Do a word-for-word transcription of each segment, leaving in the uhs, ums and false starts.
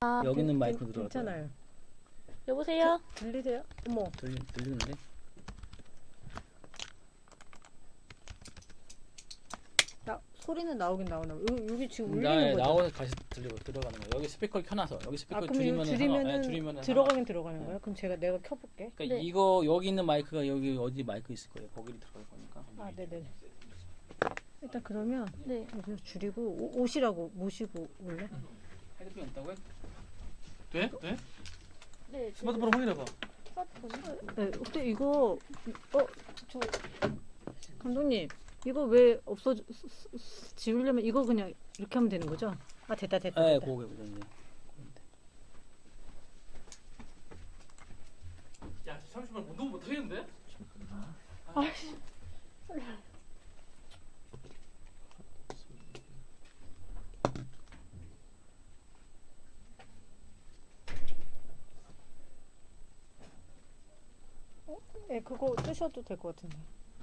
아, 여기 있는 마이크 들어갈 거야. 괜찮아요. 여보세요? 들리세요? 어머. 들리, 들리는데? 나 소리는 나오긴 나오나? 여기, 여기 지금 울리는 나 거죠? 나오는 다시 들리고 들어가는 거야. 여기 스피커를 켜놔서 여기 스피커 아, 그럼 줄이면은 줄이면은, 상관- 네, 줄이면은 들어가긴 들어가는 거야? 그럼 제가 내가 켜볼게. 그러니까 네. 이거 여기 있는 마이크가 여기 어디 마이크 있을 거예요. 거기로 들어갈 거니까. 아, 네네. 일단 그러면 네. 여기서 줄이고 오, 오시라고 모시고 올래? 헤드폰 있다고 해? 돼? 돼? 네. 스마트폰 확인해봐. 네. 근데 이거 어? 저 감독님 이거 왜 없어 지우려면 이거 그냥 이렇게 하면 되는 거죠? 아 됐다 됐다. 네, 됐다. 그거 보자 이제. 야, 잠시만 운동 못 하겠는데? 아이씨. 네, 그거 뜨셔도 될 것 같은데.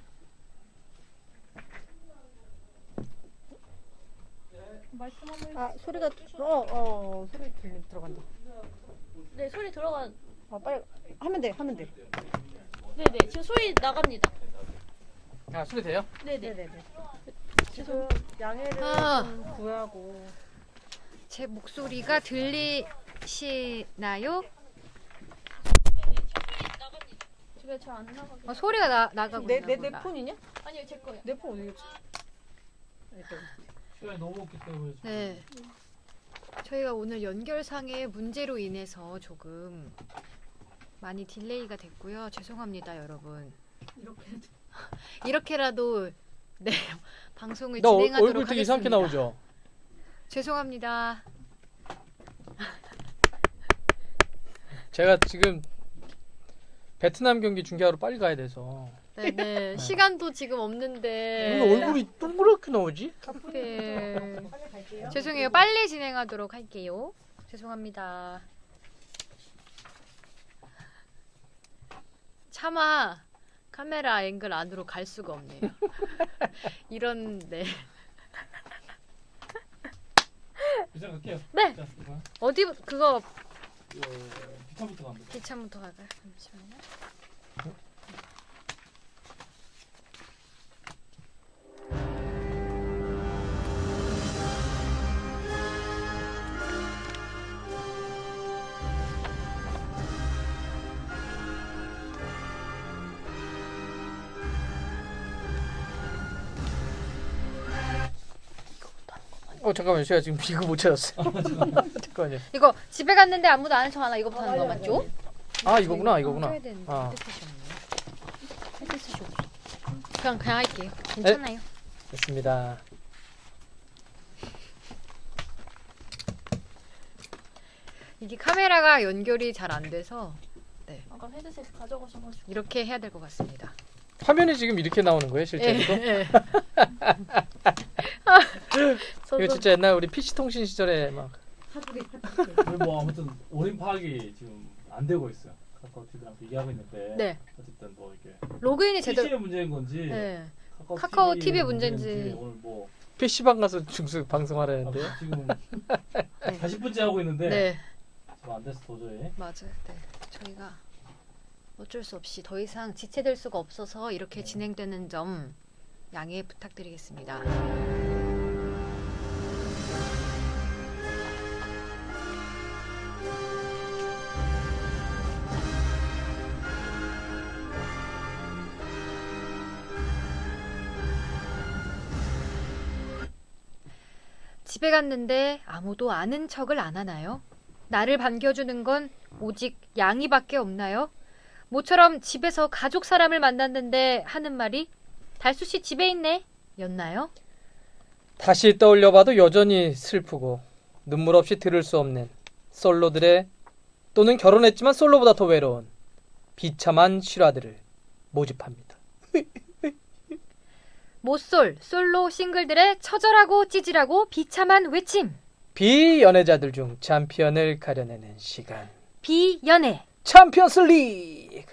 아, 소리가 어, 어, 소리 들리 들어간다. 네, 소리 들어간. 아, 빨리 하면 돼, 하면 돼. 네, 네. 지금 소리 나갑니다. 아, 소리 돼요? 네, 네. 네, 네. 지금 양해를 아. 좀 구하고. 제 목소리가 들리시나요? 집에 잘 안 나가게. 어, 소리가 나, 나가고 내, 있나 내, 내 보다. 폰이냐? 아니요, 제 거요. 내 폰 어디 갔지? 일단. 시간이 너무 없기 때문에. 네. 저희가 오늘 연결상의 문제로 인해서 조금 많이 딜레이가 됐고요. 죄송합니다, 여러분. 이렇게 이렇게라도 네 방송을 너 진행하도록 얼굴 되게 하겠습니다. 이상하게 나오죠? 죄송합니다. 제가 지금 베트남 경기 중계하러 빨리 가야 돼서. 네네 시간도 지금 왜 없는데 얼굴이 동그랗게 나오지? 네. 빨리 갈게요. 죄송해요. 빨리 진행하도록 할게요. 죄송합니다. 차마 카메라 앵글 안으로 갈 수가 없네요. 이런 네 이제 갈게요. 네. 자, 이거. 어디 그거 이거 기차부터 갑니다. 기차부터 갈까요? 잠시만요. 어 잠깐만요. 제가 지금 이거 못 찾았어요. 잠깐만요. 이거 집에 갔는데 아무도 안 해서 하나 이거부터 하는 거 맞죠? 아 이거구나 이거구나. 해야 되는데 아. 헤드셋이 없네. 헤드셋이 없어. 그냥 그냥 할게요. 괜찮아요. 됐습니다. 이게 카메라가 연결이 잘 안 돼서 아까 헤드셋 가져가셔가지고. 이렇게 해야 될 것 같습니다. 화면이 지금 이렇게 나오는 거예요 실제로도? 예. 이거 진짜 옛날 우리 피씨 통신 시절에 막 뭐 아무튼 원인 파악이 지금 안 되고 있어요. 카카오 티비랑 얘기하고 있는데 네. 어쨌든 뭐 이렇게 로그인이 제대로 피씨의 문제인 건지 네. 카카오, 카카오 티비의 티비의 문제인지. 문제인지 오늘 뭐 피씨방 가서 중수 방송하라는데요. 아, 지금 사십 분째 하고 있는데 네. 지금 안 돼서 도저히 맞아요. 네. 저희가 어쩔 수 없이 더 이상 지체될 수가 없어서 이렇게 진행되는 점 양해 부탁드리겠습니다. 집에 갔는데 아무도 아는 척을 안 하나요? 나를 반겨주는 건 오직 양이밖에 없나요? 모처럼 집에서 가족 사람을 만났는데 하는 말이 달수씨 집에 있네 였나요? 다시 떠올려봐도 여전히 슬프고 눈물 없이 들을 수 없는 솔로들의 또는 결혼했지만 솔로보다 더 외로운 비참한 실화들을 모집합니다. 모솔, 솔로 싱글들의 처절하고 찌질하고 비참한 외침 비연애자들 중 챔피언을 가려내는 시간 비연애 챔피언스 리그.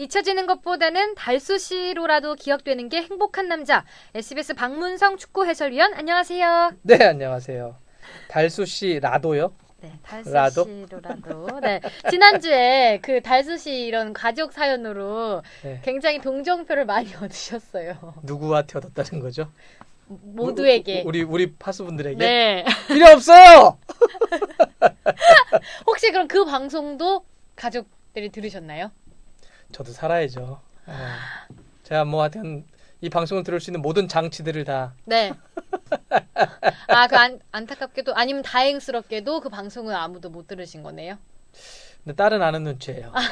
잊혀지는 것보다는 달수 씨로라도 기억되는 게 행복한 남자. 에스비에스 박문성 축구 해설위원 안녕하세요. 네, 안녕하세요. 달수 씨 라도요? 네, 달수 라도? 씨로라도. 네, 지난주에 그 달수 씨 이런 가족 사연으로 네. 굉장히 동정표를 많이 얻으셨어요. 누구한테 얻었다는 거죠? 모두에게. 우리 우리 파수분들에게? 네. 필요 없어요. 혹시 그럼 그 방송도 가족들이 들으셨나요? 저도 살아야죠. 네. 제가 뭐 하여튼 이 방송을 들을 수 있는 모든 장치들을 다 네. 아, 그 안, 안타깝게도 아니면 다행스럽게도 그 방송은 아무도 못 들으신 거네요. 근데 딸은 아는 눈치예요. 아,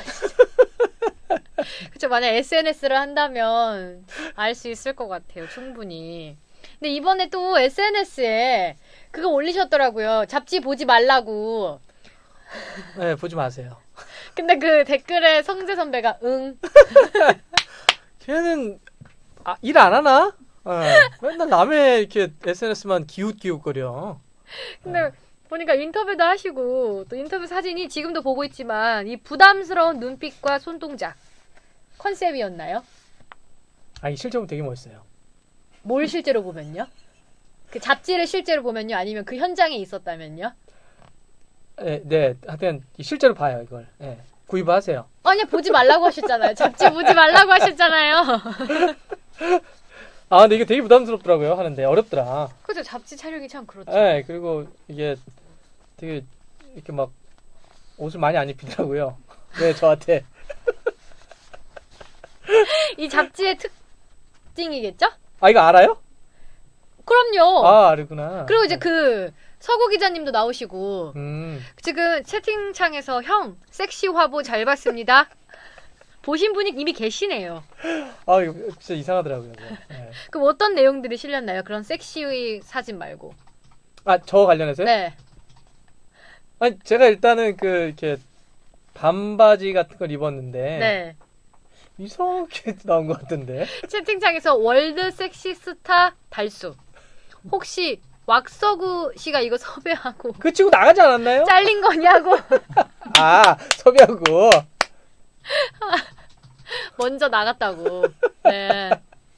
그쵸. 만약 에스엔에스를 한다면 알 수 있을 것 같아요. 충분히. 근데 이번에 또 에스엔에스에 그거 올리셨더라고요. 잡지 보지 말라고. 네, 보지 마세요. 근데 그 댓글에 성재 선배가 응. 걔는 아, 일 안 하나? 네. 맨날 남의 이렇게 에스엔에스만 기웃기웃거려. 근데 보니까 인터뷰도 하시고 또 인터뷰 사진이 지금도 보고 있지만 이 부담스러운 눈빛과 손동작 컨셉이었나요? 아니 실제로 되게 멋있어요. 뭘 실제로 보면요? 그 잡지를 실제로 보면요? 아니면 그 현장에 있었다면요? 네, 네, 하여튼 실제로 봐요 이걸. 네. 구입하세요. 아니 보지 말라고 하셨잖아요. 잡지 보지 말라고 하셨잖아요. 아 근데 이게 되게 부담스럽더라고요 하는데 어렵더라. 그죠? 잡지 촬영이 참 그렇죠. 네, 그리고 이게 되게 이렇게 막 옷을 많이 안 입히더라고요. 네, 저한테. 이 잡지의 특징이겠죠? 아 이거 알아요? 그럼요. 아 알구나. 그리고 이제 그 서구 기자님도 나오시고 음. 지금 채팅창에서 형 섹시 화보 잘 봤습니다. 보신 분이 이미 계시네요. 아 이거 진짜 이상하더라고요. 네. 그럼 어떤 내용들이 실렸나요? 그런 섹시 사진 말고. 아 저 관련해서요? 네. 아니 제가 일단은 그 이렇게 반바지 같은 걸 입었는데 네. 이상하게 나온 것 같은데. 채팅창에서 월드 섹시 스타 달수. 혹시 왁서구 씨가 이거 섭외하고 그 치고 나가지 않았나요? 잘린 거냐고 아 섭외하고. 먼저 나갔다고. 네.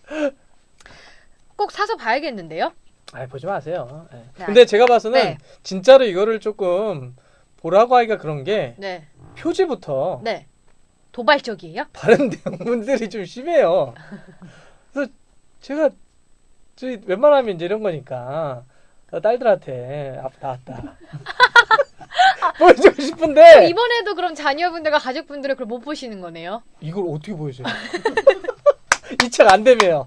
꼭 사서 봐야겠는데요? 아 보지 마세요. 네. 네. 근데 제가 봐서는 네. 진짜로 이거를 조금 보라고 하기가 그런 게 네. 표지부터 네. 도발적이에요? 다른 내용분들이 좀 심해요. 그래서 제가 저희 웬만하면 이제 이런 거니까 딸들한테 아 나왔다 보여주고 싶은데 이번에도 그럼 자녀분들과 가족분들은 그걸 못 보시는 거네요? 이걸 어떻게 보여줘요? 이 책 안 되매요.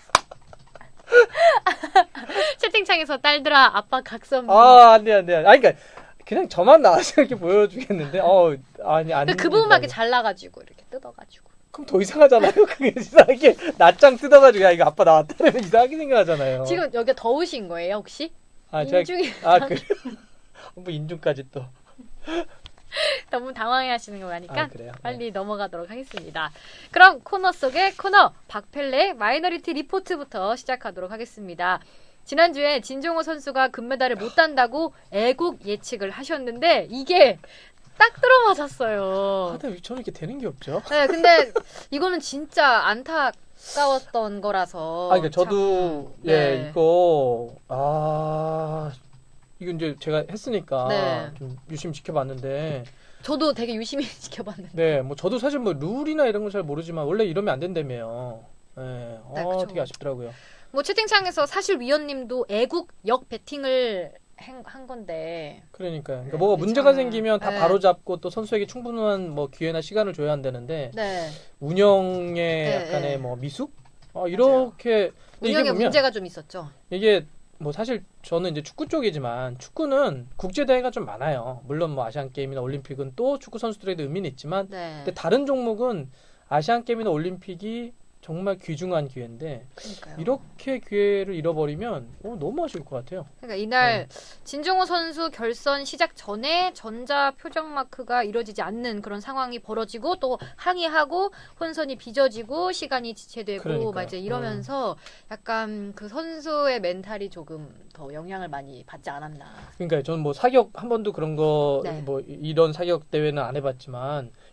채팅창에서 딸들아 아빠 각선. 아 안돼 안돼. 아니 그러니까 그냥 저만 나와서 이렇게 보여주겠는데 어 아니 안. 그 부분만 이렇게 잘라가지고 이렇게 뜯어가지고. 그럼 더 이상하잖아요. 그게 이상하게 낯장 뜯어가지고 야 이거 아빠 나왔다 이러면 이상하게 생각하잖아요. 지금 여기 더우신 거예요 혹시? 아 제가 인중이 아 그래. 뭐 인중까지 또. 너무 당황해하시는 거 가니까 아, 그래요? 빨리 네. 넘어가도록 하겠습니다. 그럼 코너 속의 코너 박펠레 마이너리티 리포트부터 시작하도록 하겠습니다. 지난주에 진종호 선수가 금메달을 못 딴다고 애국 예측을 하셨는데 이게 딱 들어맞았어요. 아, 근데 저는 이렇게 되는 게 없죠. 네, 근데 이거는 진짜 안타까웠던 거라서. 아, 그러니까 저도 참, 예 네. 이거 아 이거 이제 제가 했으니까 네. 좀 유심히 지켜봤는데 저도 되게 유심히 지켜봤는데. 네, 뭐 저도 사실 뭐 룰이나 이런 건 잘 모르지만 원래 이러면 안 된다며요. 네, 네, 어, 그쵸. 되게 아쉽더라고요. 뭐 채팅창에서 사실 위원님도 애국 역 배팅을 한, 한 건데. 그러니까요. 그러니까 네, 뭐가 문제가 참, 생기면 다 네. 바로 잡고 또 선수에게 충분한 뭐 기회나 시간을 줘야 한다는데 네. 운영의 네, 약간의 네. 뭐 미숙? 어, 이렇게 근데 운영에 이게 보면 문제가 좀 있었죠. 이게 뭐 사실 저는 이제 축구 쪽이지만 축구는 국제 대회가 좀 많아요. 물론 뭐 아시안 게임이나 올림픽은 또 축구 선수들에도 의미는 있지만 네. 근데 다른 종목은 아시안 게임이나 올림픽이 정말 귀중한 기회인데 그러니까요. 이렇게 기회를 잃어버리면 어, 너무 아쉬울 것 같아요. 그러니까 이날 네. 진종호 선수 결선 시작 전에 전자 표정 마크가 이루어지지 않는 그런 상황이 벌어지고 또 항의하고 혼선이 빚어지고 시간이 지체되고 그러니까요. 막 이제 이러면서 약간 그 선수의 멘탈이 조금 더 영향을 많이 받지 않았나. 그러니까 저는 뭐 사격 한 번도 그런 거 네. 뭐 이런 사격 대회는 안 해봤지만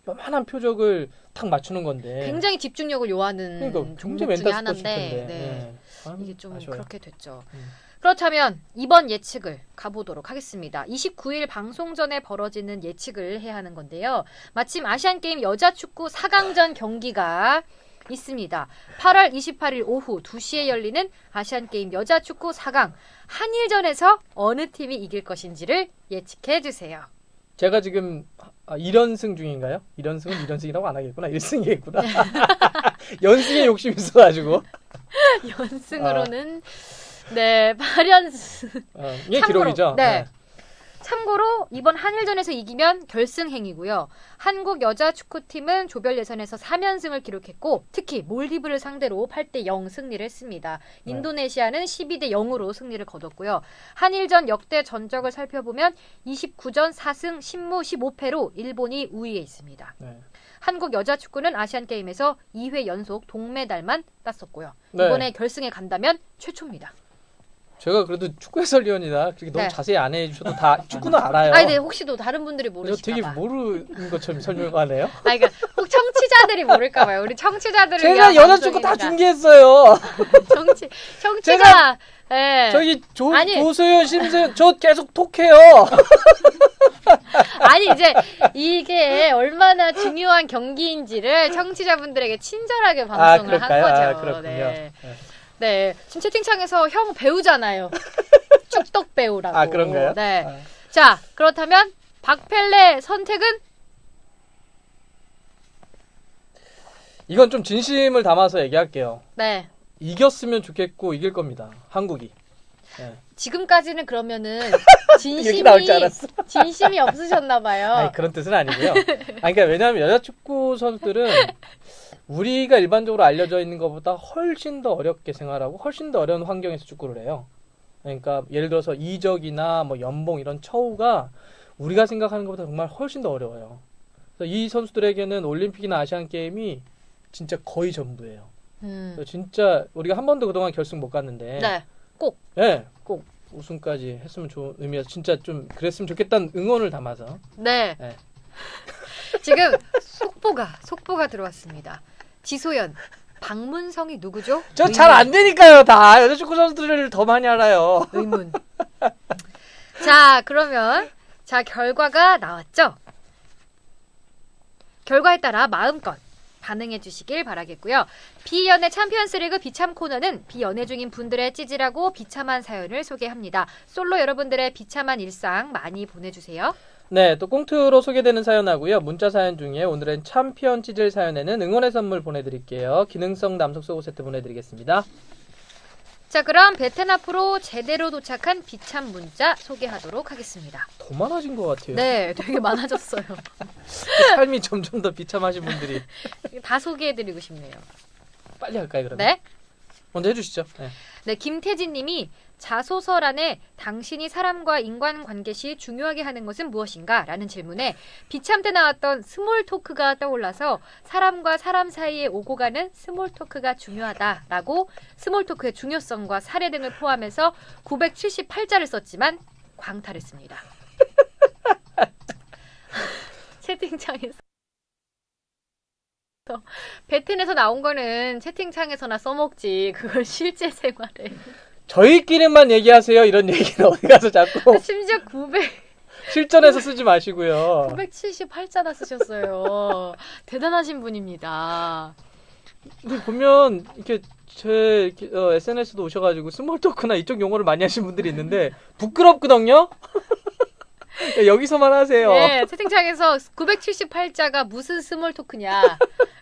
요만한 표적을 탁 맞추는 건데. 굉장히 집중력을 요하는 그러니까 종목 굉장히 중에 멘탈 스포츠일 하나인데 텐데. 네. 네. 참 이게 좀 아쉬워요. 그렇게 됐죠. 음. 그렇다면 이번 예측을 가보도록 하겠습니다. 이십구 일 방송 전에 벌어지는 예측을 해야 하는 건데요. 마침 아시안게임 여자축구 사 강전 경기가 있습니다. 팔월 이십팔일 오후 두 시에 열리는 아시안게임 여자축구 사 강 한일전에서 어느 팀이 이길 것인지를 예측해 주세요. 제가 지금 아, 일 연승 중인가요? 일 연승은 일 연승이라고 안 하겠구나. 일 승이겠구나. 연승에 욕심이 있어가지고. 연승으로는 네, 팔 연승. 어, 이게 참고로, 기록이죠. 네. 참고로 이번 한일전에서 이기면 결승행이고요. 한국 여자 축구팀은 조별 예선에서 삼 연승을 기록했고 특히 몰디브를 상대로 팔 대 영 승리를 했습니다. 인도네시아는 십이 대 영으로 승리를 거뒀고요. 한일전 역대 전적을 살펴보면 이십구 전 사 승 십 무 십오 패로 일본이 우위에 있습니다. 네. 한국 여자 축구는 아시안게임에서 이 회 연속 동메달만 땄었고요. 네. 이번에 결승에 간다면 최초입니다. 제가 그래도 축구 해설위원이다. 그렇게 너무 네. 자세히 안 해주셔도 다 축구는 알아요. 아니, 네, 혹시 또 다른 분들이 그래서 모르실까 되게 봐. 모르는 것처럼 설명하네요. 아, 그러니까 혹 청취자들이 모를까 봐요. 우리 청취자들을 제가 위한 여자 축구 다 방송입니다. 중계했어요. 청취 청취자 제가 예. 저기 조, 아니. 조소연, 심소연 저 계속 톡해요. 아니 이제 이게 얼마나 중요한 경기인지를 청취자분들에게 친절하게 아, 방송을 한 그럴까요? 거죠. 아, 그렇군요. 네. 네. 네. 지금 채팅창에서 형 배우잖아요. 축덕 배우라고. 아, 그런가요? 네. 아. 자, 그렇다면 박펠레 선택은 이건 좀 진심을 담아서 얘기할게요. 네. 이겼으면 좋겠고 이길 겁니다. 한국이. 네. 지금까지는 그러면은 얘기 나올 줄 진심이 알았어. 진심이 없으셨나 봐요. 아니, 그런 뜻은 아니고요. 아니, 그러니까 왜냐하면 여자 축구 선수들은 우리가 일반적으로 알려져 있는 것보다 훨씬 더 어렵게 생활하고 훨씬 더 어려운 환경에서 축구를 해요. 그러니까 예를 들어서 이적이나 뭐 연봉 이런 처우가 우리가 생각하는 것보다 정말 훨씬 더 어려워요. 그래서 이 선수들에게는 올림픽이나 아시안 게임이 진짜 거의 전부예요. 음. 그래서 진짜 우리가 한 번도 그동안 결승 못 갔는데, 네. 꼭. 네, 꼭 우승까지 했으면 좋은 의미에서 진짜 좀 그랬으면 좋겠다는 응원을 담아서. 네. 네. 지금 속보가 속보가 들어왔습니다. 지소연, 박문성이 누구죠? 저 잘 안 되니까요, 다. 여자 축구 선수들을 더 많이 알아요. 의문. 자, 그러면 자 결과가 나왔죠? 결과에 따라 마음껏 반응해 주시길 바라겠고요. 비연애 챔피언스리그 비참 코너는 비연애 중인 분들의 찌질하고 비참한 사연을 소개합니다. 솔로 여러분들의 비참한 일상 많이 보내주세요. 네, 또 꽁트로 소개되는 사연하고요. 문자 사연 중에 오늘은 챔피언 찌질 사연에는 응원의 선물 보내드릴게요. 기능성 남성 속옷 세트 보내드리겠습니다. 자, 그럼 베텐 앞으로 제대로 도착한 비참 문자 소개하도록 하겠습니다. 더 많아진 것 같아요. 네, 되게 많아졌어요. 삶이 점점 더 비참하신 분들이. 다 소개해드리고 싶네요. 빨리 할까요, 그러면? 네? 먼저 해주시죠. 네. 네, 김태진 님이 자소설 안에 당신이 사람과 인간관계 시 중요하게 하는 것은 무엇인가? 라는 질문에 비참 때 나왔던 스몰 토크가 떠올라서 사람과 사람 사이에 오고 가는 스몰 토크가 중요하다라고 스몰 토크의 중요성과 사례 등을 포함해서 구백칠십팔 자를 썼지만 광탈했습니다. 채팅창에서 베텐에서 나온 거는 채팅창에서나 써먹지 그걸 실제 생활에 저희끼리만 얘기하세요. 이런 얘기는 어디 가서 자꾸 심지어 구백 실전에서 쓰지 마시고요. 구백칠십팔 자나 쓰셨어요. 대단하신 분입니다. 근데 보면 이렇게 제 어, 에스엔에스도 오셔가지고 스몰 토크나 이쪽 용어를 많이 하시는 분들이 있는데 부끄럽거든요. 여기서만 하세요. 네, 채팅창에서 구백칠십팔 자가 무슨 스몰 토크냐.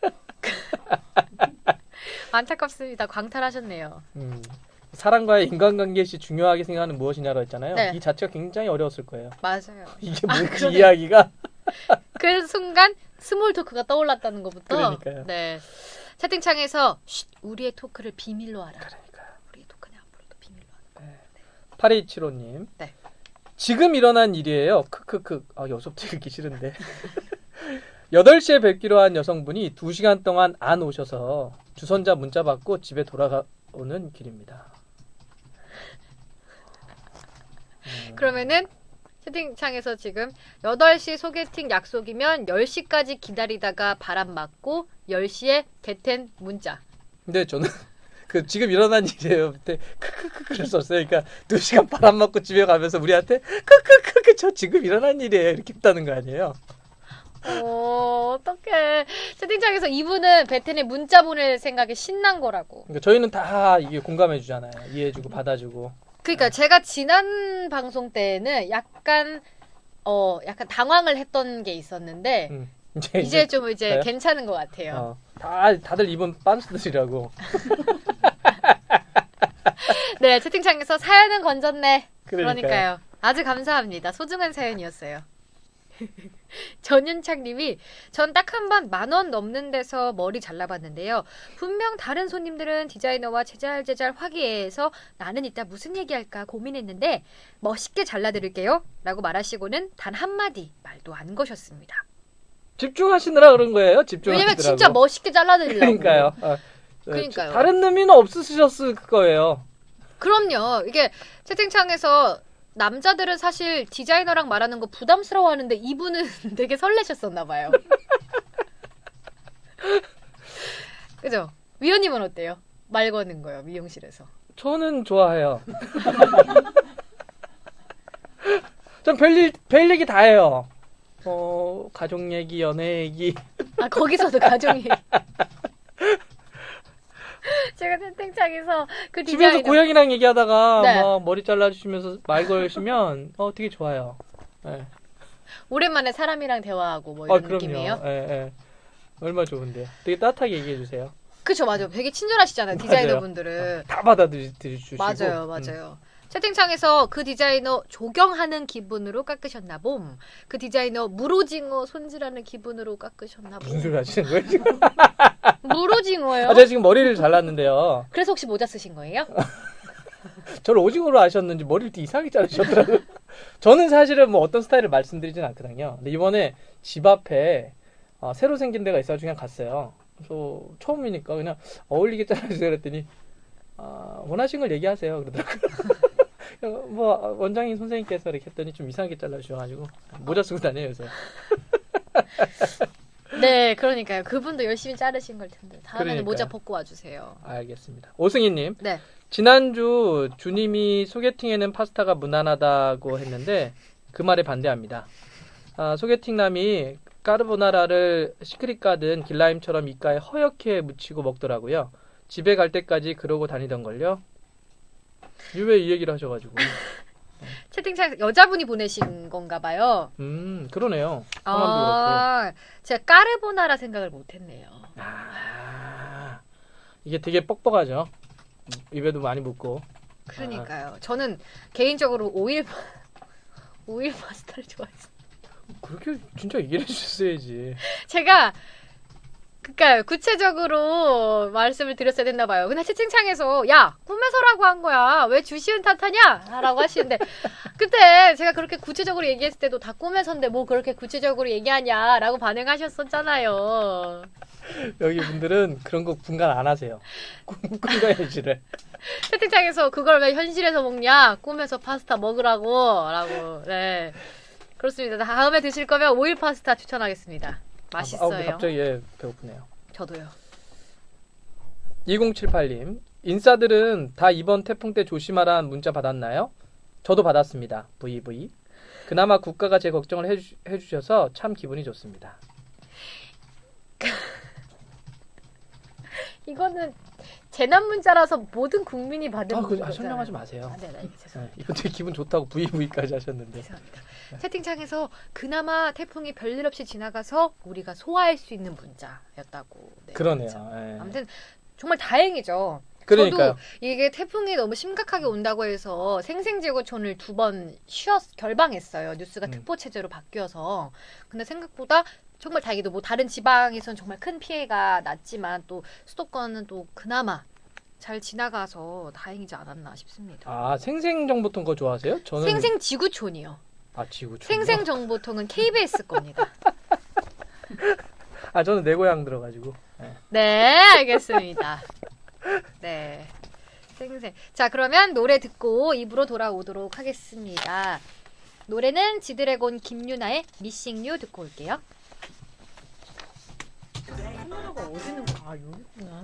안타깝습니다. 광탈하셨네요. 음, 사람과의 인간관계 시 중요하게 생각하는 무엇이냐고 했잖아요. 네. 이 자체가 굉장히 어려웠을 거예요. 맞아요. 이게 아, 뭔지 그러네. 이야기가. 그 순간 스몰 토크가 떠올랐다는 것부터. 그러니까요. 네. 채팅창에서 쉿, 우리의 토크를 비밀로 하라. 그러니까요. 우리의 토크는 앞으로도 비밀로 하라. 팔이칠오님. 네. 지금 일어난 일이에요. 크크크. 아, 여기서부터 읽기 싫은데. 여덟 시에 뵙기로 한 여성분이 두 시간 동안 안 오셔서 주선자 문자 받고 집에 돌아가오는 길입니다. 음, 그러면은 채팅창에서 지금 여덟 시 소개팅 약속이면 열 시까지 기다리다가 바람 맞고 열 시에 대텐 문자. 근데 저는 그 지금 일어난 일이에요. 그때 크크크크를 썼어요. 그러니까 두 시간 바람 맞고 집에 가면서 우리한테 크크크크 저 지금 일어난 일이에요. 이렇게 했다는 거 아니에요? 어, 어떡해. 채팅창에서 이분은 베텐에 문자 보낼 생각에 신난 거라고. 그러니까 저희는 다 이게 공감해 주잖아요. 이해해주고 받아주고. 그러니까 제가 지난 방송 때는 약간 어 약간 당황을 했던 게 있었는데 음, 이제, 이제 좀 이제 저요? 괜찮은 것 같아요. 어, 다 다들 입은 빤스들이라고. 네, 채팅창에서 사연은 건졌네. 그러니까요. 그러니까요. 아주 감사합니다. 소중한 사연이었어요. 전윤창님이 전 딱 한 번 만 원 넘는 데서 머리 잘라봤는데요. 분명 다른 손님들은 디자이너와 제잘제잘 화기애애해서 나는 이따 무슨 얘기할까 고민했는데 멋있게 잘라드릴게요 라고 말하시고는 단 한마디 말도 안 거셨습니다. 집중하시느라 그런 거예요. 집중하시더라고. 왜냐면 진짜 멋있게 잘라드리려고. 그러니까요. 어, 그러니까요. 다른 의미는 없으셨을 거예요. 그럼요. 이게 채팅창에서 남자들은 사실 디자이너랑 말하는 거 부담스러워하는데 이분은 되게 설레셨었나 봐요. 그죠? 위원님은 어때요? 말 거는 거요, 미용실에서. 저는 좋아해요. 전 별일, 별 얘기 다 해요. 어, 가족 얘기, 연애 얘기. 아, 거기서도 가족이. 제가 채팅창에서 그 디자이너. 집에서 고양이랑 얘기하다가 네. 막 머리 잘라주시면서 말 걸시면 어, 되게 좋아요. 네. 오랜만에 사람이랑 대화하고 뭐 이런 아, 그럼요. 느낌이에요? 예, 예. 얼마 좋은데요. 되게 따뜻하게 얘기해 주세요. 그쵸, 맞아요. 되게 친절하시잖아요, 디자이너 분들은. 다 받아들여주시고. 맞아요, 맞아요. 채팅창에서 그 디자이너 조경하는 기분으로 깎으셨나 봄. 그 디자이너 무로징어 손질하는 기분으로 깎으셨나 봄. 무슨 소리 하시는 거예요 지금? 무로징어요? 아, 제가 지금 머리를 잘랐는데요. 그래서 혹시 모자 쓰신 거예요? 저를 오징어로 아셨는지 머리를 되게 이상하게 자르셨더라고요. 저는 사실은 뭐 어떤 스타일을 말씀드리진 않거든요. 근데 이번에 집 앞에 어, 새로 생긴 데가 있어가지고 그냥 갔어요. 그래서 처음이니까 그냥 어울리게 잘라주세요 그랬더니 아, 원하신 걸 얘기하세요 그러더라고요. 뭐 원장님 선생님께서 이렇게 했더니 좀 이상하게 잘라주셔가지고 모자 쓰고 다녀요 요새. 네, 그러니까요. 그분도 열심히 자르신 걸 텐데 다음에는 그러니까요. 모자 벗고 와주세요. 알겠습니다. 오승희님. 네. 지난주 주님이 소개팅에는 파스타가 무난하다고 했는데 그 말에 반대합니다. 아, 소개팅남이 까르보나라를 시크릿 가든 길라임처럼 입가에 허옇게 묻히고 먹더라고요. 집에 갈 때까지 그러고 다니던걸요. 왜 이 얘기를 하셔가지고. 채팅창에서 여자분이 보내신 건가 봐요. 음, 그러네요. 성함도 아, 제가 까르보나라 생각을 못했네요. 그렇고. 아, 이게 되게 뻑뻑하죠. 입에도 많이 묻고. 그러니까요. 저는 개인적으로 오일 파- 오일 파스타를 좋아해서. 그렇게 진짜 얘기를 해주셨어야지. 제가 그니까요. 구체적으로 말씀을 드렸어야 됐나 봐요. 근데 채팅창에서 야 꿈에서라고 한 거야. 왜 주시은 탓하냐? 라고 하시는데 그때 제가 그렇게 구체적으로 얘기했을 때도 다 꿈에서인데 뭐 그렇게 구체적으로 얘기하냐 라고 반응하셨었잖아요. 여기 분들은 그런 거 분간 안 하세요. 꿈, 꿈과 현실을. 채팅창에서 그걸 왜 현실에서 먹냐? 꿈에서 파스타 먹으라고 라고. 네. 그렇습니다. 다음에 드실 거면 오일 파스타 추천하겠습니다. 맛있어요. 아, 갑자기 예, 배고프네요. 저도요. 이공칠팔님. 인싸들은 다 이번 태풍 때 조심하라는 문자 받았나요? 저도 받았습니다. 브이브이. 그나마 국가가 제 걱정을 해주, 해주셔서 참 기분이 좋습니다. 이거는 재난 문자라서 모든 국민이 받은 아, 그, 아, 문자잖아요. 설명하지 마세요. 아, 네, 네, 죄송합니다. 네, 이분 되게 기분 좋다고 브이브이까지 하셨는데. 죄송합니다. 채팅창에서 그나마 태풍이 별일 없이 지나가서 우리가 소화할 수 있는 문자였다고. 네, 그러네요. 그렇죠. 예. 아무튼 정말 다행이죠. 그러니까요. 저도 이게 태풍이 너무 심각하게 온다고 해서 생생지구촌을 두 번 쉬었 결방했어요. 뉴스가 음. 특보 체제로 바뀌어서. 근데 생각보다 정말 다행히도 뭐 다른 지방에서는 정말 큰 피해가 났지만 또 수도권은 또 그나마 잘 지나가서 다행이지 않았나 싶습니다. 아, 생생정보통 거 좋아하세요? 저는 생생지구촌이요. 아, 지구. 생생정보통은 케이비에스 겁니다. 아, 저는 내 고향 들어가지고. 네. 네, 알겠습니다. 네. 생생. 자, 그러면 노래 듣고 입으로 돌아오도록 하겠습니다. 노래는 지드래곤 김유나의 미싱 유 듣고 올게요. 카메라가 어디 있는 거야? 아, 여기 있구나.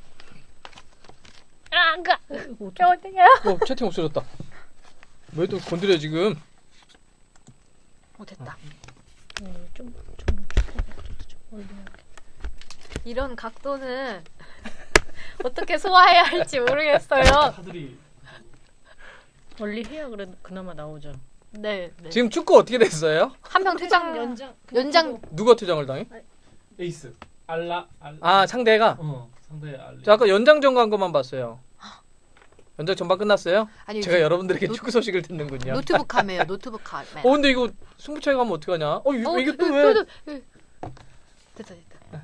아, 안 가. 어, 이거 어떻게... 어떡해요? 어, 채팅 없어졌다. 왜 또 건드려 지금? 어, 됐다. 네, 좀, 좀, 좀, 좀 올려. 이런 각도는 어떻게 소화해야 할지 모르겠어요. 카드리 멀리 해야 그래 그나마 나오죠. 네, 네. 지금 축구 어떻게 됐어요? 한 명 퇴장. 연장. 연장. 누가 퇴장을 당해? 에이스 알라 알. 아 상대가? 어 상대 알리. 저 아까 연장 전간 것만 봤어요. 연장 전반 끝났어요? 아니, 제가 여러분들에게 노- 축구 소식을 듣는군요. 노트북 카메요. 노트북 카메. 어 근데 이거 승부 차이 가면 어떡하냐? 어 이거 어, 이게 또 어, 왜? 또, 또, 됐다, 됐다.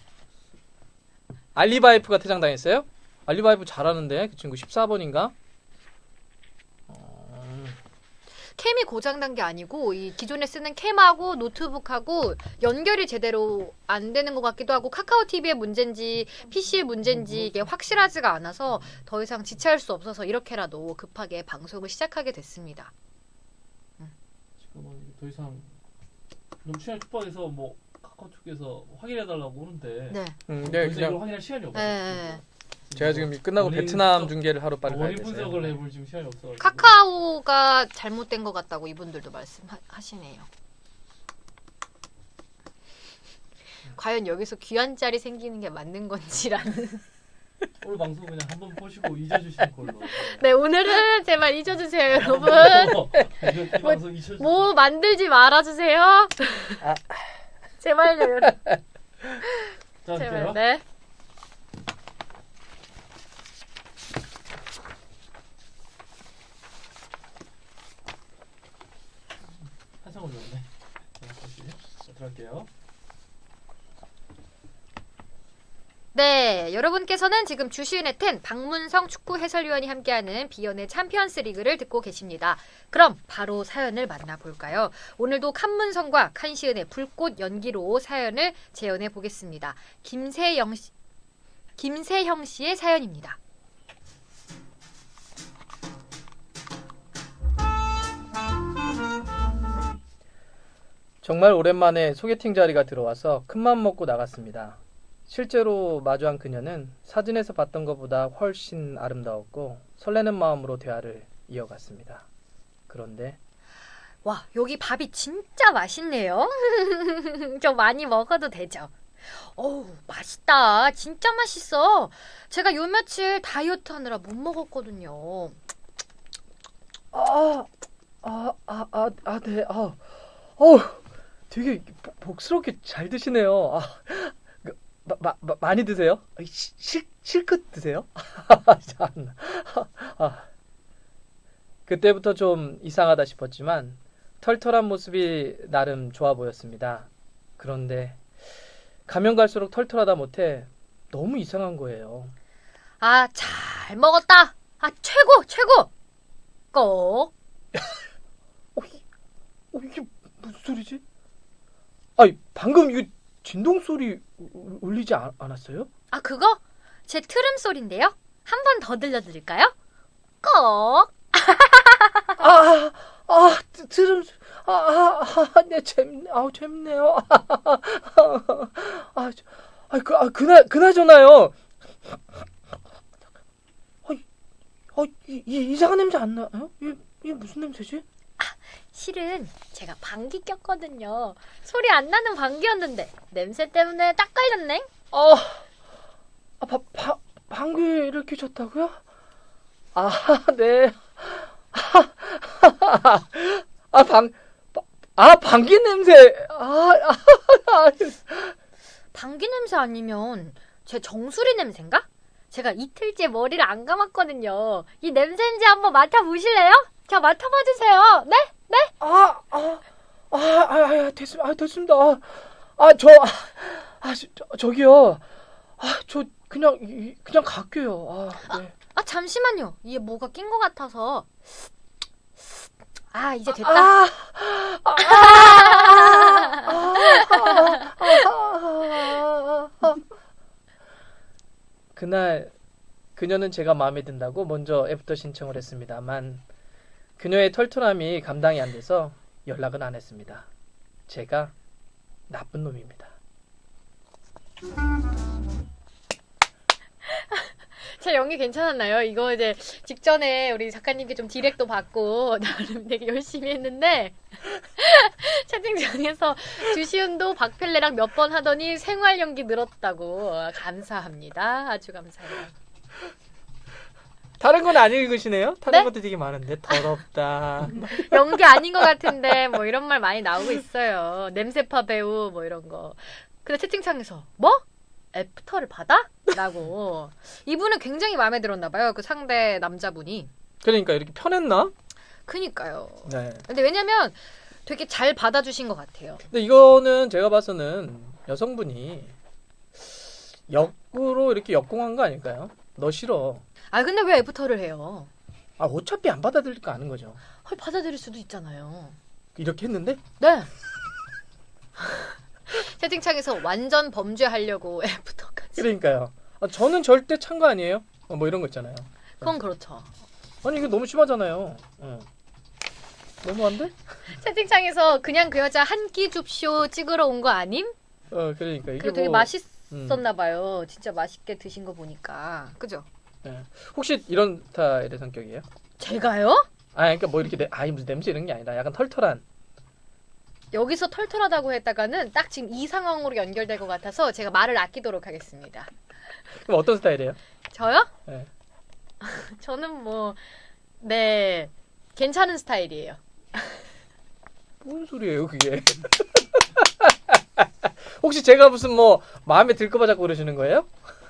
알리바이프가 퇴장당했어요? 알리바이프 잘하는데 그 친구 십사 번인가? 캠이 고장난 게 아니고 이 기존에 쓰는 캠하고 노트북하고 연결이 제대로 안 되는 것 같기도 하고 카카오 티비의 문제인지 피시의 문제인지 이게 확실하지가 않아서 더 이상 지체할 수 없어서 이렇게라도 급하게 방송을 시작하게 됐습니다. 지금은 더 이상 너무 친한 축방에서 뭐 카카오톡에서 확인해달라고 하는데 네. 음, 더 네 이상 이걸 그냥 확인할 시간이 없어요. 네. 제가 지금 끝나고 원인 베트남 분석- 중계를 하루 빨리 가야 원인 돼서요. 분석을 해볼 지금 시간이 없어가지고. 카카오가 잘못된 것 같다고 이분들도 말씀하시네요. 과연 여기서 귀한 짤이 생기는 게 맞는 건지라는. 오늘 방송 그냥 한번 보시고 잊어주시는 걸로. 네, 오늘은 제발 잊어주세요, 여러분. 이거 이 방송 잊어주세요. 뭐 만들지 말아주세요. 제발요, 여러분. 자, 제발. 돼요? 네. 한참 올렸네. 자, 다시 자, 들어갈게요. 네, 여러분께서는 지금 주시은의 텐 박문성 축구 해설위원이 함께하는 비연의 챔피언스 리그를 듣고 계십니다. 그럼 바로 사연을 만나볼까요? 오늘도 칸문성과 칸시은의 불꽃 연기로 사연을 재연해 보겠습니다. 김세영 씨, 김세형 씨의 사연입니다. 정말 오랜만에 소개팅 자리가 들어와서 큰맘 먹고 나갔습니다. 실제로 마주한 그녀는 사진에서 봤던 것보다 훨씬 아름다웠고 설레는 마음으로 대화를 이어갔습니다. 그런데 와, 여기 밥이 진짜 맛있네요. 저 많이 먹어도 되죠? 어우, 맛있다. 진짜 맛있어. 제가 요 며칠 다이어트 하느라 못 먹었거든요. 아, 아, 아, 아, 아, 네, 아, 어, 되게 복- 복스럽게 잘 드시네요. 아, 그, 마, 마, 마, 많이 드세요? 아, 시, 실, 실컷 드세요? 참, 아, 그때부터 좀 이상하다 싶었지만 털털한 모습이 나름 좋아 보였습니다. 그런데 가면 갈수록 털털하다 못해 너무 이상한 거예요. 아, 잘 먹었다. 아, 최고, 최고. 꼭. 어, 이, 어, 이게 무슨 소리지? 아니, 방금 이거 진동 소리 울- 울리지 않, 않았어요? 아, 그거 제 트름 소리인데요. 한 번 더 들려드릴까요? 꼭. 아, 아, 드- 들음, 아, 아, 아, 네, 재밌네, 아우, 재밌네요. 아, 저- 아, 그, 아, 그나, 그나저나요. 아, 이- 아, 이, 이, 이상한 냄새 안 나요? 이게, 이게 무슨 냄새지? 실은 제가 방귀 꼈거든요. 소리 안 나는 방귀였는데 냄새 때문에 딱 걸렸네. 아, 아, 바, 바, 방귀를 뀌셨다고요? 아, 네. 아, 방, 바- 아, 방귀 냄새. 아, 아, 아, 방귀 냄새 아니면 제 정수리 냄새인가? 제가 이틀째 머리를 안 감았거든요. 이 냄새인지 한번 맡아보실래요? 자, 맡아봐주세요. 네? 네? 아, 아, 아, 아, 아, 됐습니다. 아, 됐습니다. 아, 아, 저, 아, 아, 저, 저기요. 아, 저 그냥 이- 그냥 갈게요. 아, 네. 아, 잠시만요. 이게 뭐가 낀 것 같아서. 아, 이제 됐다. 아, 아, 아, 아, 아. 그날 그녀는 제가 마음에 든다고 먼저 애프터 신청을 했습니다만 그녀의 털털함이 감당이 안 돼서 연락은 안 했습니다. 제가 나쁜 놈입니다. 제 연기 괜찮았나요? 이거 이제 직전에 우리 작가님께 좀 디렉도 받고 나름 되게 열심히 했는데 채팅창에서 주시은도 박펠레랑 몇 번 하더니 생활 연기 늘었다고. 감사합니다. 아주 감사해요. 다른 건 안 읽으시네요? 다른 네? 것도 되게 많은데 더럽다. 연기 아닌 것 같은데 뭐 이런 말 많이 나오고 있어요. 냄새파 배우 뭐 이런 거. 근데 채팅창에서 뭐? 애프터를 받아? 라고. 이분은 굉장히 마음에 들었나 봐요. 그 상대 남자분이. 그러니까 이렇게 편했나? 그니까요. 네. 근데 왜냐면 되게 잘 받아주신 것 같아요. 근데 이거는 제가 봐서는 여성분이 역으로 이렇게 역공한 거 아닐까요? 너 싫어. 아 근데 왜 애프터를 해요? 아 어차피 안 받아들일 거 아는 거죠. 헐 받아들일 수도 있잖아요. 이렇게 했는데? 네. 채팅창에서 완전 범죄하려고 애프터까지. 그러니까요. 아, 저는 절대 찬 거 아니에요? 어, 뭐 이런 거 있잖아요. 그건 그렇죠. 아니 이거 너무 심하잖아요. 응. 너무한데? 채팅창에서 그냥 그 여자 한 끼 줍쇼 찍으러 온 거 아님? 어 그러니까 이게 그리고 되게 뭐, 맛있었나 봐요. 진짜 맛있게 드신 거 보니까. 그죠? 네. 혹시 이런 스타일의 성격이에요? 제가요? 아 그러니까 뭐 이렇게 내, 아이 무슨 냄새 이런 게 아니라 약간 털털한. 여기서 털털하다고 했다가는 딱 지금 이 상황으로 연결될 것 같아서 제가 말을 아끼도록 하겠습니다. 그럼 어떤 스타일이에요? 저요? 네. 저는 뭐, 네, 괜찮은 스타일이에요. 뭔 소리예요 그게? 혹시 제가 무슨 뭐 마음에 들까봐 자꾸 그러시는 거예요?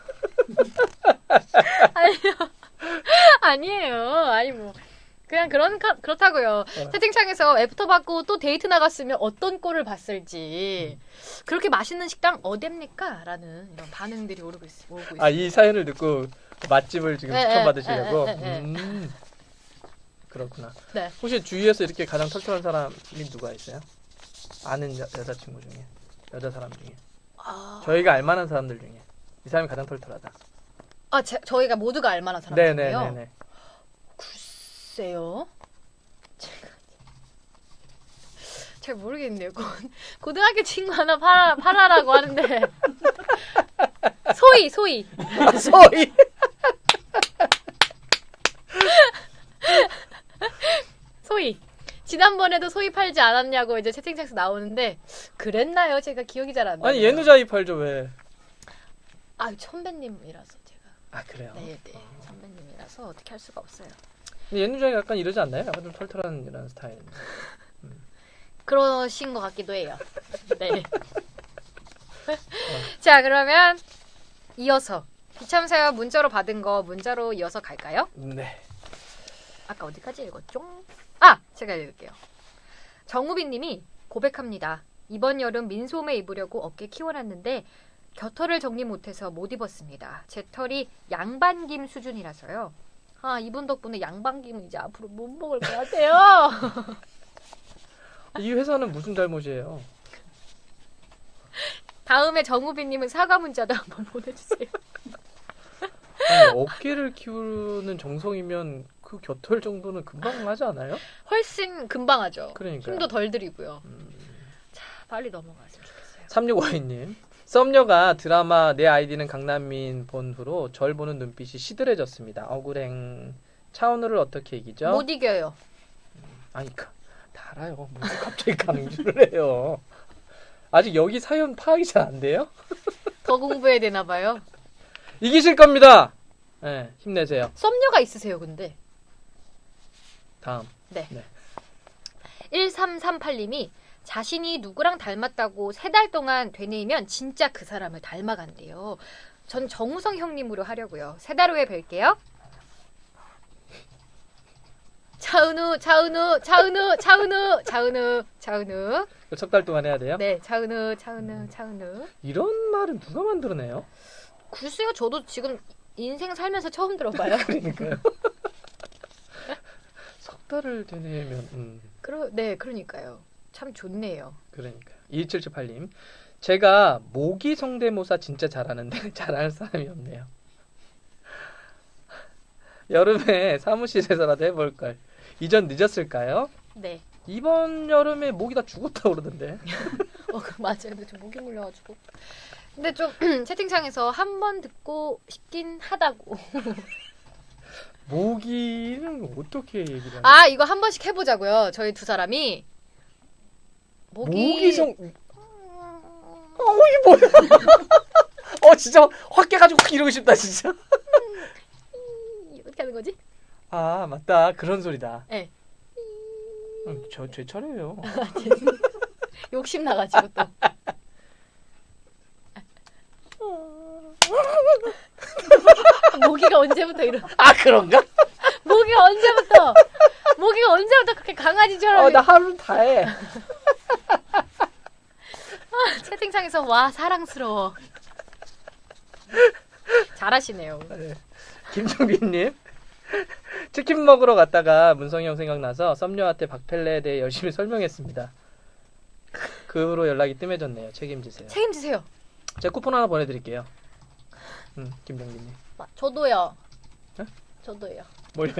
아니요. 아니에요. 아니 뭐 그냥 그런 그렇다고요. 어. 채팅창에서 애프터 받고 또 데이트 나갔으면 어떤 꼴을 봤을지. 그렇게 맛있는 식당 어딥니까? 라는 이런 반응들이 오르고, 있, 오고 있어요. 아 이 사연을 듣고 맛집을 지금 네, 추천 받으시려고. 네, 네, 네, 네. 음. 그렇구나. 네. 혹시 주위에서 이렇게 가장 털털한 사람이 누가 있어요? 아는 여, 여자친구 중에 여자 사람 중에 아, 저희가 알만한 사람들 중에 이 사람이 가장 털털하다. 아 제, 저희가 모두가 알만한 사람이에요. 네네네네. 글쎄요. 제가 잘 모르겠네요. 고, 고등학교 친구 하나 팔아, 팔아라고 하는데 소희 소희 아, 소희. 소희. 지난번에도 소희 팔지 않았냐고 이제 채팅창에서 나오는데 그랬나요? 제가 기억이 잘 안 나요. 아니 예누자이 팔죠 왜? 아 선배님이라서 제가. 아 그래요? 네, 네. 선배님이라서 어떻게 할 수가 없어요. 근데 예누자이 약간 이러지 않나요? 약간 좀 털털한 이런 스타일. 그러신 것 같기도 해요. 네. 자 그러면 이어서 비참사연 문자로 받은 거 문자로 이어서 갈까요? 네. 아까 어디까지 읽었죠? 아! 제가 읽을게요. 정우빈님이 고백합니다. 이번 여름 민소매 입으려고 어깨 키워놨는데 겨털을 정리 못해서 못 입었습니다. 제 털이 양반김 수준이라서요. 아 이분 덕분에 양반김은 이제 앞으로 못 먹을 것 같아요. 이 회사는 무슨 잘못이에요? 다음에 정우빈님은 사과 문자도 한번 보내주세요. 아니, 어깨를 키우는 정성이면 그 겨털 정도는 금방 하지 않아요? 훨씬 금방 하죠. 그러니까요. 힘도 덜 들이고요. 음. 자 빨리 넘어갔으면 좋겠어요. 삼육오이님 썸녀가 드라마 내 아이디는 강남민 본 후로 절 보는 눈빛이 시들해졌습니다. 억울행. 차은우를 어떻게 이기죠? 못 이겨요. 아니 그, 다 알아요. 뭐 갑자기 강조를 해요. 아직 여기 사연 파악이 잘 안 돼요? 더 공부해야 되나 봐요. 이기실 겁니다. 네, 힘내세요. 썸녀가 있으세요 근데. 다음. 네. 네. 일삼삼팔님이 자신이 누구랑 닮았다고 세 달 동안 되뇌이면 진짜 그 사람을 닮아간대요. 전 정우성 형님으로 하려고요. 세 달 후에 뵐게요. 차은우, 차은우, 차은우, 차은우, 차은우, 차은우. 석 달 동안 해야 돼요? 네, 차은우, 차은우, 차은우. 이런 말은 누가 만들어내요? 글쎄요, 저도 지금 인생 살면서 처음 들어봐요. 그러니까요. 석 달을 되뇌면 음. 그러, 네, 그러니까요. 참 좋네요. 그러니까 이칠칠팔님 제가 모기 성대모사 진짜 잘하는데 잘하는 사람이 없네요. 여름에 사무실에서라도 해볼걸. 이전 늦었을까요? 네. 이번 여름에 모기 다 죽었다 그러던데. 어, 그 맞아요. 근데 좀 목이 물려가지고. 근데 좀 채팅창에서 한 번 듣고 싶긴 하다고. 모기는 어떻게 얘기를 하냐? 아, 이거 한 번씩 해보자고요. 저희 두 사람이. 모기. 모기성. 어, 이게 뭐야? 어, 진짜 확 깨가지고 확 이러고 싶다, 진짜. 어떻게 하는 거지? 아, 맞다. 그런 소리다. 네. 음, 저, 제 차례예요. 욕심 나가지고 또. 모기가 언제부터 이런? 아, 그런가? 모기가 언제부터? 모기가 언제부터 그렇게 강아지처럼? 어, 나 하루 다 해. 채팅창에서 와 사랑스러워. 잘하시네요. 네. 김종빈님. 치킨 먹으러 갔다가 문성이 형 생각나서 썸녀한테 박펠레에 대해 열심히 설명했습니다. 그 후로 연락이 뜸해졌네요. 책임지세요. 책임지세요. 제가 쿠폰 하나 보내드릴게요. 음, 김종빈님. 마- 저도요. 네? 저도요. 뭘요?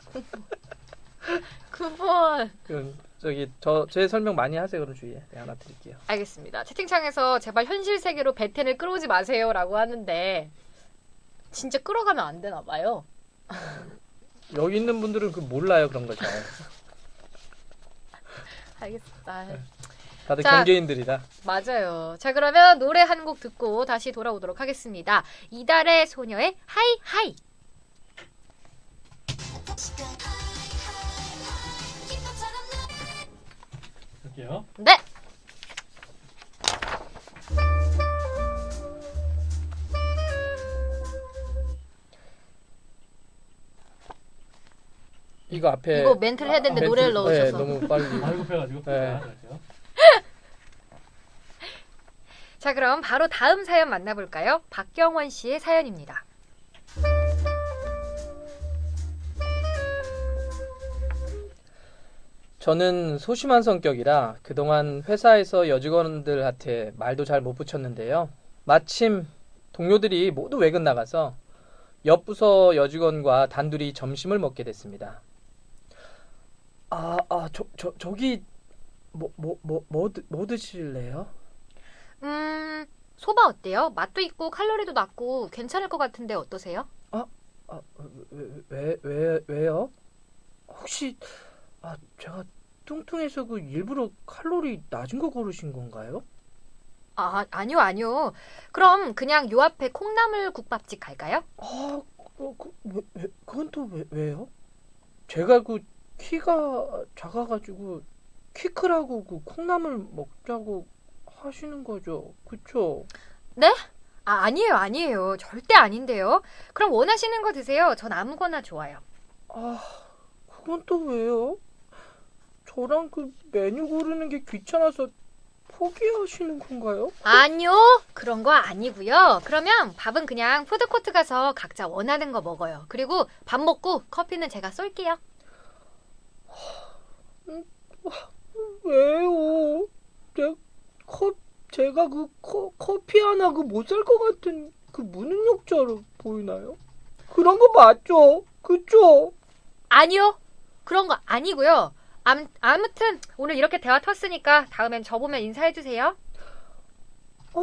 쿠폰. 그럼 저기 저 제 설명 많이 하세요. 그럼 주위에 네, 하나 드릴게요. 알겠습니다. 채팅창에서 제발 현실 세계로 베텐을 끌어오지 마세요라고 하는데 진짜 끌어가면 안 되나 봐요. 여기 있는 분들은 그 몰라요 그런 거 잘. 알겠습니다. 네. 다들 자. 경계인들이라. 맞아요. 자, 그러면 노래 한 곡 듣고 다시 돌아오도록 하겠습니다. 이달의 소녀의 하이 하이. 할게요. 네. 이거 앞에 이거 멘트를 해야 되는데 멘트- 노래를 네, 넣으셔서. 너무 빨리. 아, 급해가지고. 네. 아, 그렇죠. 자, 그럼 바로 다음 사연 만나볼까요? 박경원 씨의 사연입니다. 저는 소심한 성격이라 그동안 회사에서 여직원들한테 말도 잘 못 붙였는데요. 마침 동료들이 모두 외근 나가서 옆 부서 여직원과 단둘이 점심을 먹게 됐습니다. 아, 아, 저, 저, 저기 뭐, 뭐, 뭐, 뭐, 드- 뭐 드실래요? 음, 소바 어때요? 맛도 있고 칼로리도 낮고 괜찮을 것 같은데 어떠세요? 아, 왜, 왜, 왜, 왜요? 혹시 아, 제가 뚱뚱해서 그 일부러 칼로리 낮은 거 고르신 건가요? 아, 아니요, 아니요. 그럼 그냥 요 앞에 콩나물 국밥집 갈까요? 아, 그, 그, 왜, 왜, 그건 또 왜, 왜요? 제가 그 키가 작아가지고 키 크라고 그 콩나물 먹자고 하시는 거죠, 그쵸? 아, 아니에요, 아니에요. 절대 아닌데요. 그럼 원하시는 거 드세요. 전 아무거나 좋아요. 아, 그건 또 왜요? 저랑 그 메뉴 고르는 게 귀찮아서 포기하시는 건가요? 아니요, 그런 거 아니고요. 그러면 밥은 그냥 푸드코트 가서 각자 원하는 거 먹어요. 그리고 밥 먹고 커피는 제가 쏠게요. 왜요? 제, 커, 제가 그 커, 커피 하나 그 못 살 것 같은 그 무능력자로 보이나요? 그런 거 맞죠? 그쵸? 아니요, 그런 거 아니고요. 암, 아무튼 오늘 이렇게 대화 텄으니까 다음엔 저 보면 인사해주세요. 아,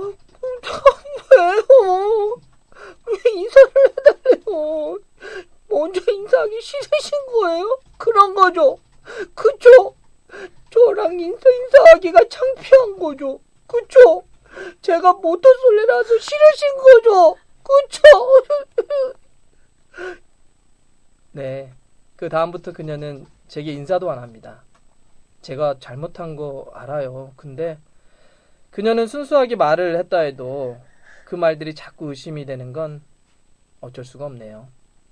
왜요? 왜 인사를 해달래요? 먼저 인사하기 싫으신 거예요? 그런 거죠? 그쵸? 저랑 인사 인사하기가 창피한 거죠? 그쵸? 제가 모터솔레라서 싫으신 거죠? 그쵸? 네, 그 다음부터 그녀는 제게 인사도 안 합니다. 제가 잘못한 거 알아요. 근데 그녀는 순수하게 말을 했다 해도 그 말들이 자꾸 의심이 되는 건 어쩔 수가 없네요.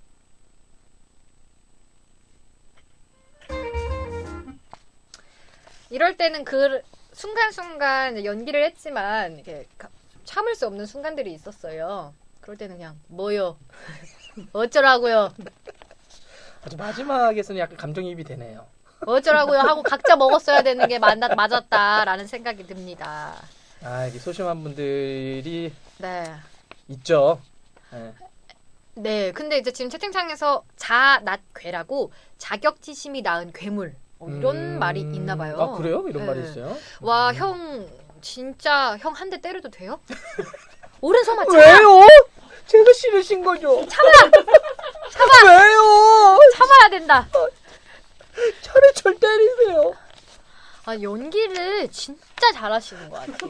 이럴 때는 그 순간순간 연기를 했지만 이게 참을 수 없는 순간들이 있었어요. 그럴 때는 그냥 뭐요? 어쩌라고요? 아주 마지막에서는 약간 감정이입이 되네요. 어쩌라고요? 하고 각자 먹었어야 되는 게 맞, 맞았다라는 생각이 듭니다. 아, 이게 소심한 분들이 네. 있죠. 네. 네. 근데 이제 지금 채팅창에서 자낫괴라고 자격지심이 낳은 괴물. 어, 이런 음, 말이 있나 봐요. 아 그래요? 이런 네. 말이 있어요? 와, 형 진짜 형 한 대 때려도 돼요? 오른손 맞춰. 왜요? 제가 싫으신 거죠? 참아. 참아. 왜요? 참아야 된다. 차라리 절 때리세요. 아, 연기를 진짜 잘하시는 것 같아요.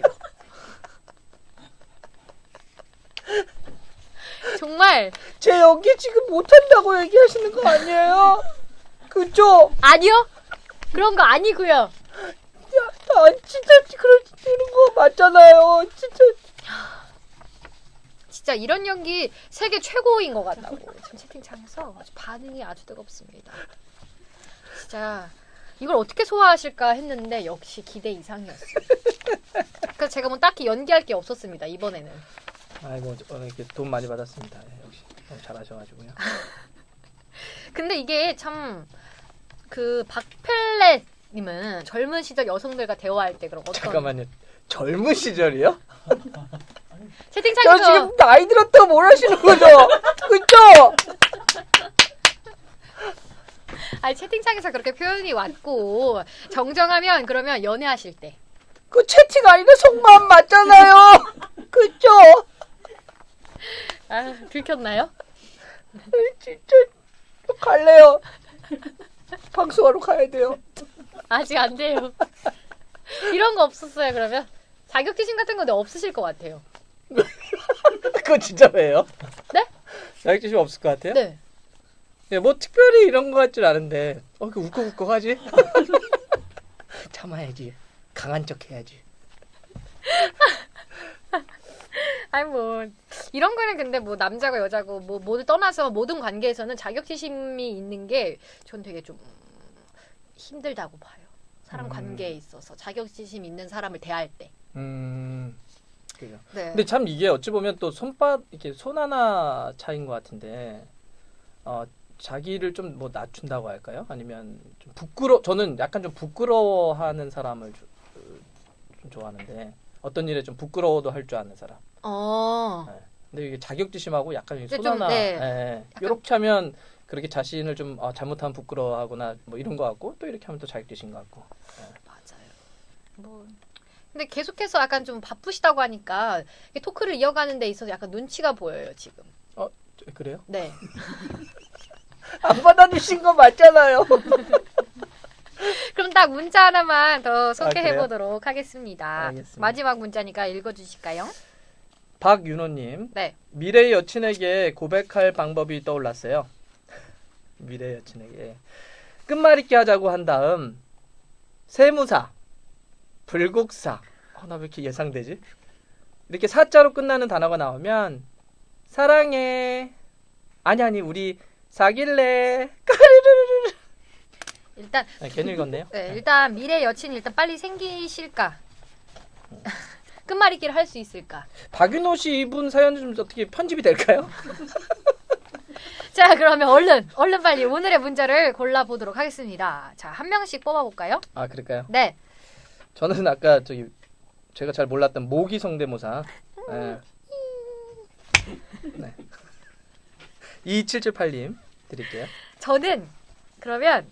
정말 제 연기 지금 못한다고 얘기하시는 거 아니에요? 그죠? 아니요? 그런 거 아니고요. 아 진짜 그런 그런 거 맞잖아요. 진짜. 진짜 이런 연기 세계 최고인 것 같다고 지금 채팅창에서 아주 반응이 아주 뜨겁습니다. 진짜 이걸 어떻게 소화하실까 했는데 역시 기대 이상이었어요. 그래서 제가 뭐 딱히 연기할 게 없었습니다 이번에는. 아이고 오늘 이렇게 돈 많이 받았습니다. 예, 역시 너무 잘하셔가지고요. 근데 이게 참 그 박펠렛님은 젊은 시절 여성들과 대화할 때 그럼 어떤 잠깐만요. 젊은 시절이요? 채팅창에서 저 지금 나이 들었다고 뭘 하시는 거죠? 그죠? 아니 채팅창에서 그렇게 표현이 왔고 정정하면 그러면 연애하실 때 그 채팅 아니라 속마음 맞잖아요. 그죠? 아, 들켰나요? 진짜 갈래요. 방송하러 가야 돼요. 아직 안 돼요. 이런 거 없었어요 그러면? 자격지심 같은 건데 없으실 것 같아요. 그거 진짜 왜요? 네? 자격지심 없을 것 같아요? 네. 네, 뭐 특별히 이런 거 같진 않은데 어, 그 울컥울컥하지? 참아야지. 강한 척 해야지. 아니 뭐 이런 거는 근데 뭐 남자고 여자고 뭐 모두 떠나서 모든 관계에서는 자격지심이 있는 게 전 되게 좀 힘들다고 봐요. 사람 음. 관계에 있어서 자격지심 있는 사람을 대할 때. 음, 그죠. 네. 근데 참 이게 어찌 보면 또 손바 이렇게 손 하나 차이인 것 같은데 어 자기를 좀 뭐 낮춘다고 할까요? 아니면 좀 부끄러 저는 약간 좀 부끄러워하는 사람을 좀, 좀 좋아하는데 어떤 일에 좀 부끄러워도 할 줄 아는 사람. 어. 네. 근데 이게 자격지심하고 약간 근데 손 좀, 하나 네. 예, 약간- 이렇게 하면 그렇게 자신을 좀 아, 잘못하면 부끄러워하거나 뭐 이런 거 같고 또 이렇게 하면 또 자격지심 같고. 맞아요. 뭐 근데 계속해서 약간 좀 바쁘시다고 하니까 이게 토크를 이어가는 데 있어서 약간 눈치가 보여요 지금. 저- 그래요? 네. 안 받아주신 거 맞잖아요. 그럼 딱 문자 하나만 더 소개해 아, 그래요? 보도록 하겠습니다. 알겠습니다. 마지막 문자니까 읽어주실까요? 박윤호님. 네. 미래 여친에게 고백할 방법이 떠올랐어요. 미래 여친에게 끝말잇기 하자고 한 다음 세무사, 불국사, 어, 나 왜 이렇게 예상되지? 이렇게 사자로 끝나는 단어가 나오면 사랑해, 아니 아니 우리 사귈래, 까르르르르. 일단 아, 괜히 읽었네요. 네, 일단 미래 여친이 일단 빨리 생기실까? 끝말잇기를 할 수 있을까? 박윤호 씨 이분 사연 좀 어떻게 편집이 될까요? 자, 그러면 얼른 얼른 빨리 오늘의 문자를 골라 보도록 하겠습니다. 자, 한 명씩 뽑아 볼까요? 아 그럴까요? 네. 저는 아까 저기 제가 잘 몰랐던 모기 성대모사. 네. 네. 이칠칠팔님 드릴게요. 저는 그러면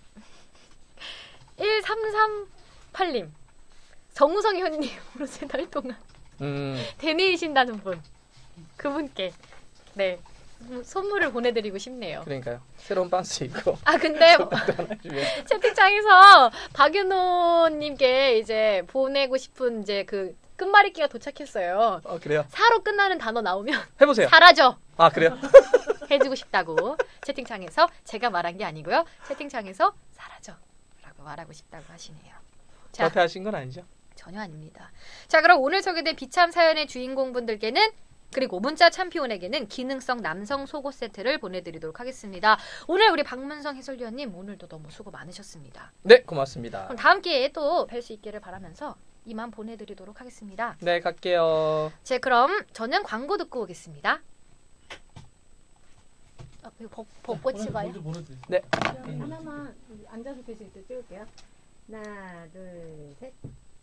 일삼삼팔님 정우성 현님으로 세 달 동안 음, 대미이신다는 분 그분께 네 선물을 보내드리고 싶네요. 그러니까요. 새로운 반스 입고 아 근데 하나 주면. 채팅창에서 박윤호님께 이제 보내고 싶은 이제 그 끝말잇기가 도착했어요. 어 그래요. 사로 끝나는 단어 나오면 해보세요. 사라져 아 그래요. 해주고 싶다고 채팅창에서 제가 말한 게 아니고요. 채팅창에서 사라져라고 말하고 싶다고 하시네요. 자, 저한테 하신 건 아니죠? 전혀 아닙니다. 자, 그럼 오늘 소개된 비참 사연의 주인공분들께는 그리고 문자 참피온에게는 기능성 남성 속옷 세트를 보내드리도록 하겠습니다. 오늘 우리 박문성 해설위원님 오늘도 너무 수고 많으셨습니다. 네, 고맙습니다. 그럼 다음 기회에 또 뵐 수 있기를 바라면서 이만 보내드리도록 하겠습니다. 네, 갈게요. 제 그럼 저는 광고 듣고 오겠습니다. 어, 이거 벚, 벚꽃이 봐요? 먼저 보내드릴게요. 네. 하나만 앉아서 계실 때 찍을게요. 하나, 둘, 셋.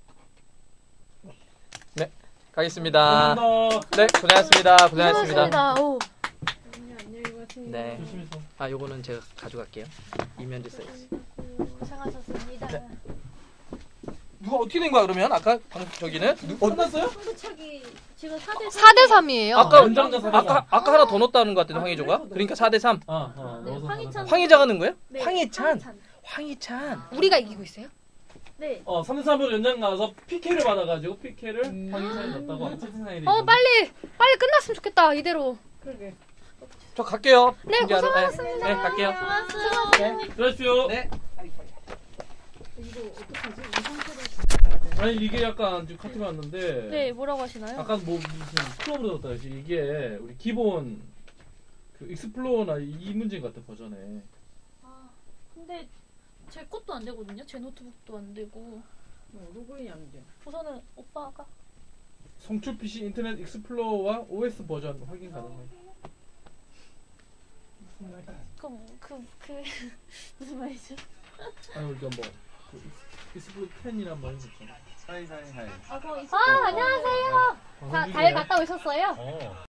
가겠습니다. 감사합니다. 네, 고생하셨습니다. 고생하셨습니다. 고생하셨습니다. 오. 안녕히 가세요. 네. 조심해서. 아, 요거는 제가 가져갈게요. 이면지 사이즈. 고생하셨습니다. 누가 어떻게 된 거야 그러면? 아까 방, 저기는 누, 어, 끝났어요? 승부차기 지금 사 대 사 대 삼이에요. 아까 연장전 사 대 삼. 아까 아까 하나 더 넣었다는 것 같은데 아, 황희조가. 그래서 그러니까 사 대 삼. 아, 어, 네, 넣어서 황희찬 삼 대 삼. 황희자가 넣은 거예요? 네, 황희찬. 황희찬. 우리가 이기고 있어요? 네. 어, 삼 대 삼으로 연장 가서 피케이를 받아가지고 피케이를 음. 황희찬이 넣었다고 채팅창에 어 빨리 빨리 끝났으면 좋겠다 이대로. 그러게. 저 갈게요. 네, 준비하러. 고생하셨습니다. 네, 네, 갈게요. 네. 들어가십시오. 네. 이거 어떡하지? 이 상태로 아니 이게 약간 지금 카톡이 왔는데 네 뭐라고 하시나요? 아까 뭐 무슨 클럽으로 넣었다 해서 이게 우리 기본 그 익스플로어나 이 문제인 것 같아 버전에. 아, 근데 제 것도 안 되거든요. 제 노트북도 안 되고. 어, 로그인이 안 돼. 우선은 오빠가 송출 피씨 인터넷 익스플로어와 오에스 버전 확인 가능해요. 무슨 말이야? 그럼 그 그 무슨 말이죠? 아니 우리가 뭐 그 익스플로어 텐이란 말이 있잖아. 아, 그럼 아 안녕하세요. 방송 자, 중이에요. 잘 갔다 오셨어요? 어.